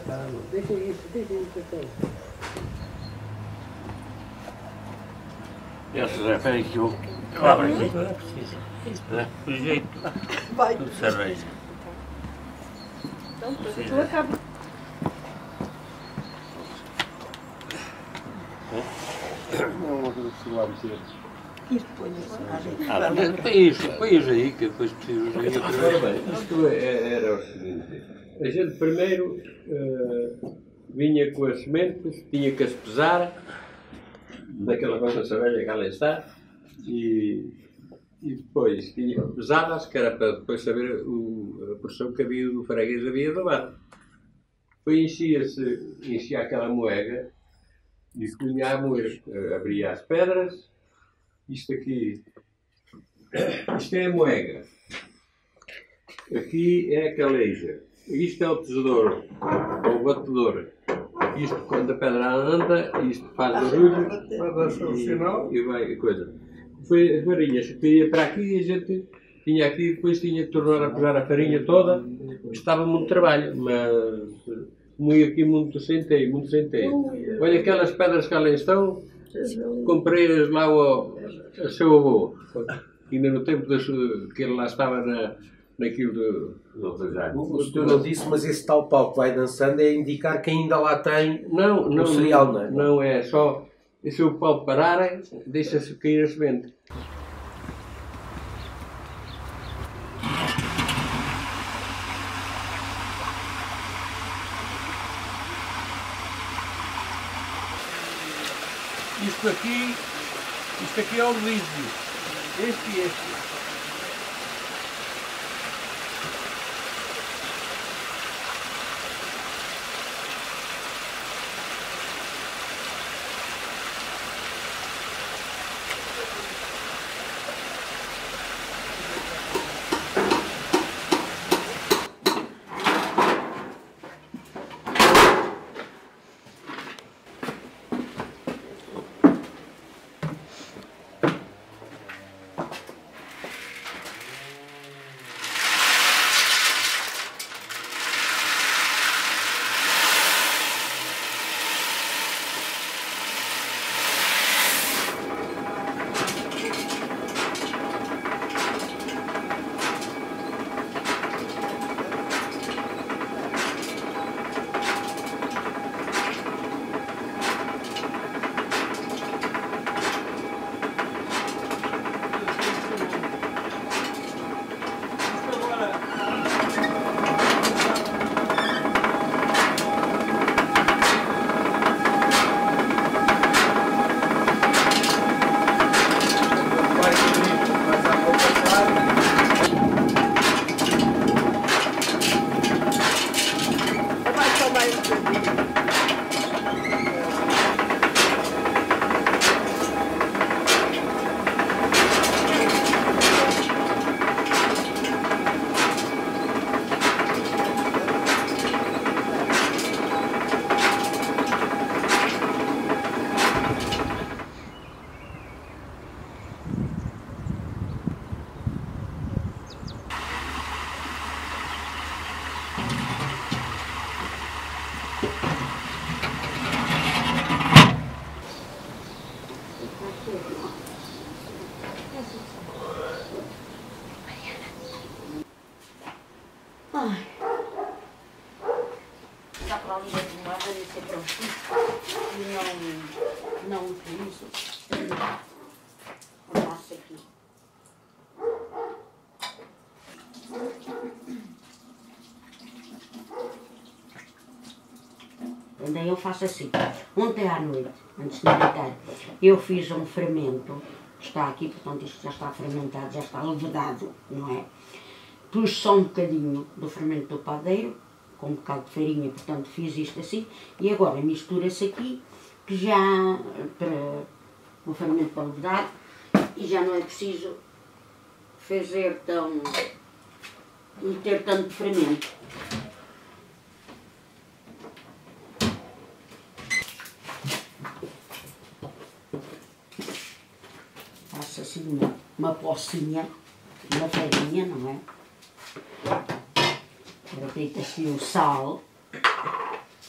Deixa isso até. Esse Zé, peraí que eu abro aqui. Não é preciso. Do jeito. Vai. Tudo cerveja. Então, tu acaba. Não, uma coisa que se lá meter. Isto Põe-os aí, que depois preciso de outra vez. Isto era o seguinte: a gente primeiro vinha com as sementes, tinha que as pesar, naquela conta cerveja que ali está, e depois tinha que pesá-las, que era para depois saber a porção que havia do freguês havia do bar. Depois enchia aquela moega e punha a moer, abria as pedras. Isto aqui, isto é a moega, aqui é a caleja, isto é o tesouro, ou o batedor. Isto, quando a pedra anda, isto faz barulho e vai a coisa. Foi as varinhas que ia para aqui e a gente tinha aqui e depois tinha que tornar a pesar a farinha toda. Estava muito trabalho, mas moí aqui muito centeio, muito centeio. Olha aquelas pedras que ali estão, comprei-as lá a seu avô, ainda no tempo que ele lá estava naquilo do Rosário. O senhor não disse, mas esse tal pau que vai dançando é indicar que ainda lá tem o cereal, não é? Não é, só se o pau parar, deixa-se cair a semente. Isto aqui é o líquido, este e este. Está para ali a tomada e ser pronto. E não utilizo. Eu faço aqui. Daí eu faço assim. Ontem à noite, antes de deitar, eu fiz um fermento. Está aqui, portanto isto já está fermentado, já está levedado, não é? Pus só um bocadinho do fermento do padeiro, com um bocado de farinha, portanto fiz isto assim. E agora mistura-se aqui, que já para o fermento para levedar, e já não é preciso fazer meter tanto fermento. Faço assim uma pocinha, uma farinha, não é? Agora deita-se o sal.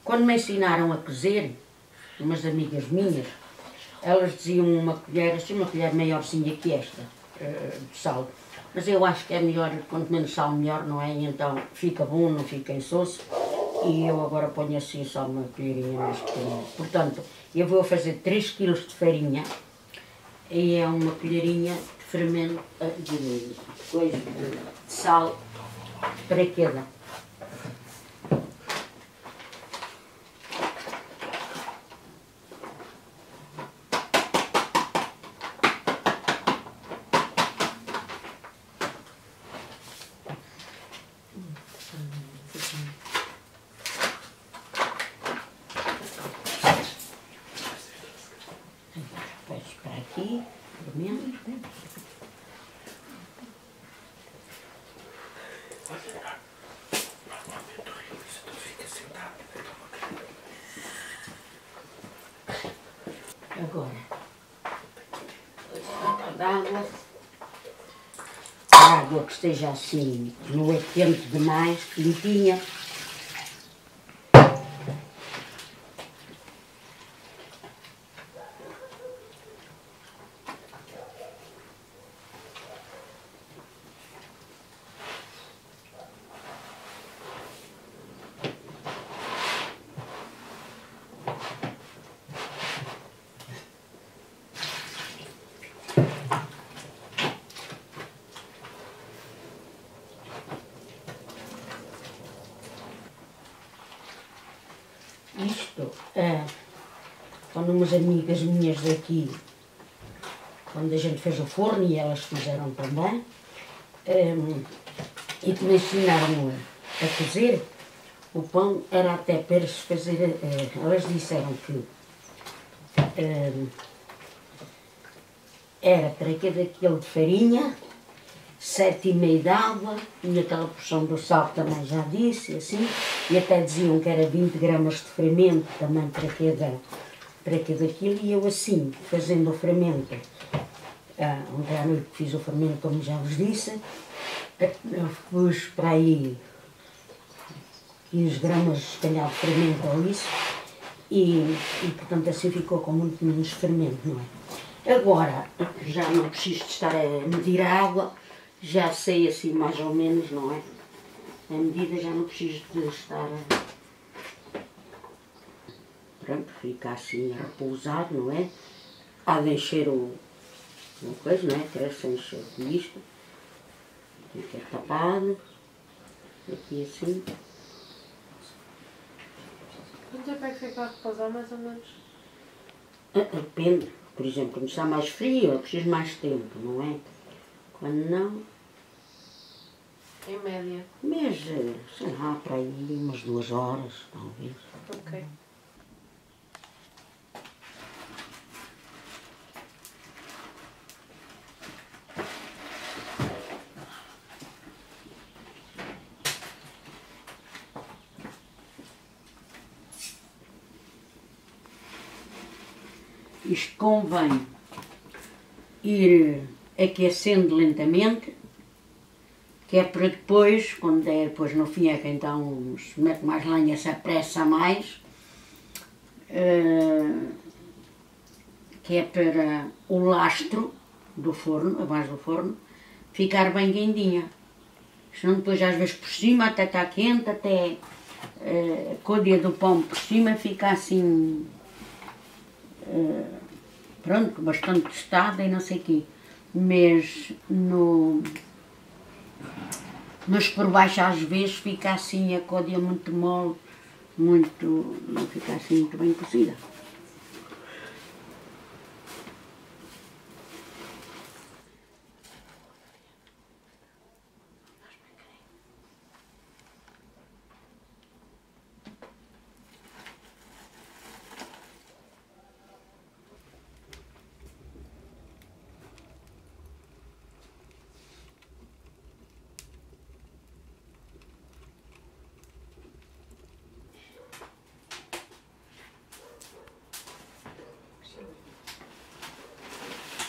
Quando me ensinaram a cozer, umas amigas minhas, elas diziam uma colher, assim, uma colher maiorzinha que esta, de sal. Mas eu acho que é melhor, quanto menos sal melhor, não é? E então fica bom, não fica insosso. E eu agora ponho assim só uma colherinha mais pequena. Portanto, eu vou fazer 3 kg de farinha e é uma colherinha de fermento, de sal para cada. Para aqui, fermento. Agora, a água que esteja assim, não é quente demais, limpinha. Isto, quando umas amigas minhas daqui, quando a gente fez o forno, e elas fizeram também, e que me ensinaram a cozer, o pão era até para eles fazer, elas disseram que era para cada quilo de farinha, 7,5 de água, e aquela porção do sal também já disse, assim, e até diziam que era 20 gramas de fermento também para cada quilo, e eu assim, fazendo o fermento, ontem à noite fiz o fermento, como já vos disse, eu pus para aí 15 gramas, se calhar, de fermento ou isso, e portanto assim ficou com muito menos fermento, não é? Agora, já não preciso de estar a medir a água, já sei assim mais ou menos, não é? A medida já não preciso de estar pronto, fica assim repousado, não é? Há de encher uma coisa, não é? Cresce a encher isto, fica tapado, aqui assim. Quanto tempo é que fica a repousar, mais ou menos? Depende, por exemplo, quando está mais frio, eu preciso mais tempo, não é? Quando não, Em média. mas sei lá, para aí umas 2 horas, talvez. Ok. Isto convém ir aquecendo lentamente, que é para depois, quando der depois no fim é que então se mete mais lenha, se apressa mais, que é para o lastro do forno, a base do forno, ficar bem quentinha. Senão depois às vezes por cima até está quente, até a côdea do pão por cima fica assim, pronto, bastante tostada e não sei o quê. Mas por baixo às vezes fica assim a côdea muito mole, não fica assim muito bem cozida.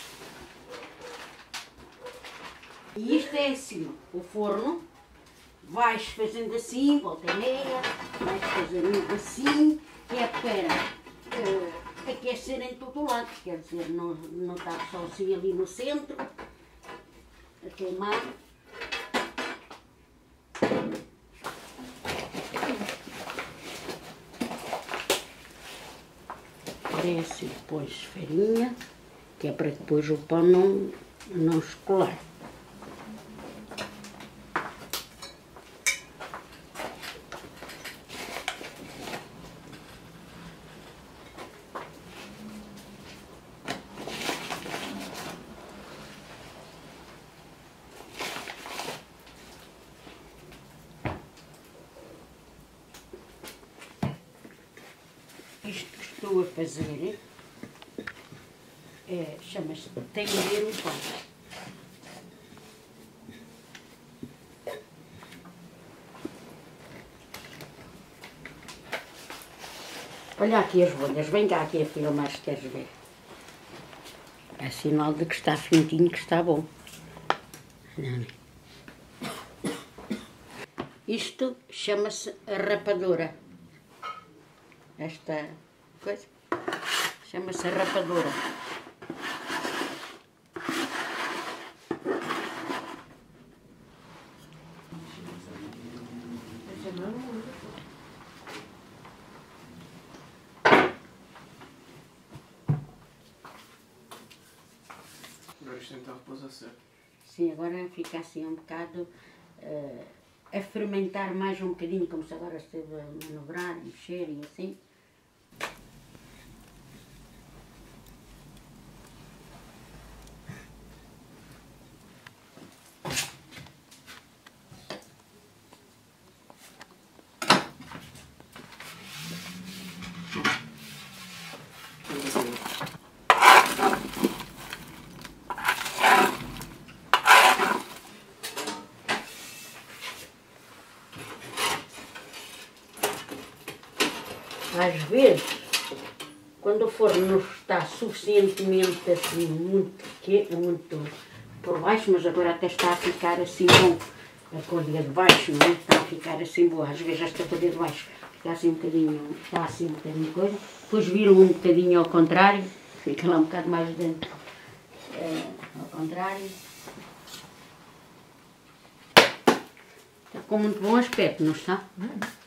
E isto é assim, o forno vais fazendo assim, volta e meia, vais fazendo assim, que é para aquecer em todo lado, quer dizer, não está só assim ali no centro, a queimar. Desce depois farinha, que é para depois o pão não escolar. Isto que estou a fazer chama-se tender o pão. Olha aqui as bolhas, vem cá aqui a filmar se queres ver. É sinal de que está fintinho, que está bom. Isto chama-se rapadura. Esta coisa chama-se rapadura. Agora isto então repousa seco. Sim, agora fica assim um bocado a fermentar mais um bocadinho, como se agora esteve a manobrar, mexer e assim. Às vezes, quando o forno não está suficientemente assim, muito por baixo, mas agora até está a ficar assim bom, a colher de baixo, não é? Está a ficar assim boa. Às vezes esta colher de baixo fica assim um bocadinho, está assim um bocadinho coisa, depois viram um bocadinho ao contrário, fica lá um bocado mais dentro, ao contrário. Está com muito bom aspecto, não está?